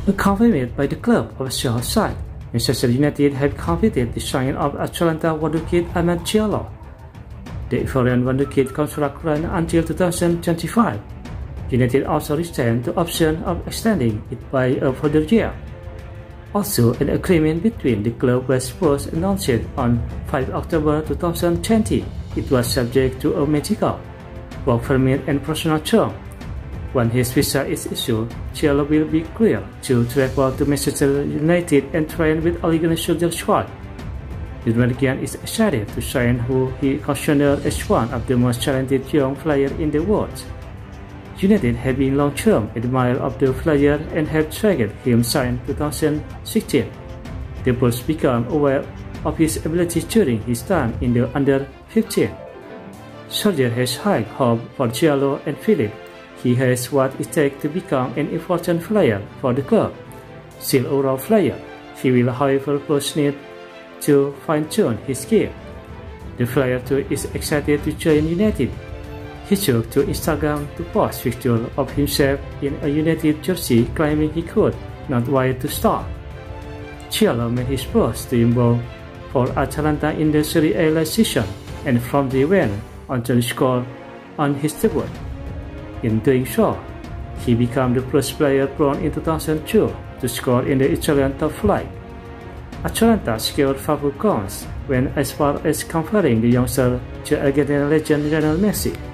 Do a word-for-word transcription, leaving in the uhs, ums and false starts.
A cover made by the club of Shaw side. Manchester United had completed the signing of Atalanta wonderkid Amad Diallo. The Ivorian wonderkid contract runs until two thousand twenty-five. United also retained the option of extending it by a further year. Also, an agreement between the club was first announced on the fifth of October two thousand twenty. It was subject to a medical, work permit and personal term. When his visa is issued, Diallo will be cleared to travel to Manchester United and train with Ole Gunnar Solskjaer's squad. The Norwegian is excited to sign who he considered as one of the most talented young players in the world. United have been long-term admirers of the player and have tracked him since two thousand sixteen. The Bulls became aware of his abilities during his time in the under fifteen. Solskjaer has high hope for Diallo and Philip. He has what it takes to become an important player for the club. Still a raw player, he will however first need to fine-tune his game. The player too is excited to join United. He took to Instagram to post pictures of himself in a United jersey claiming he could not wait to start. Diallo made his first team goal for Atalanta in the Serie A last season and from the went on to score on his debut. In doing so, he became the first player born in two thousand two to score in the Italian top flight. Atalanta scored five goals, went as far as comparing the youngster to Argentine legend Lionel Messi.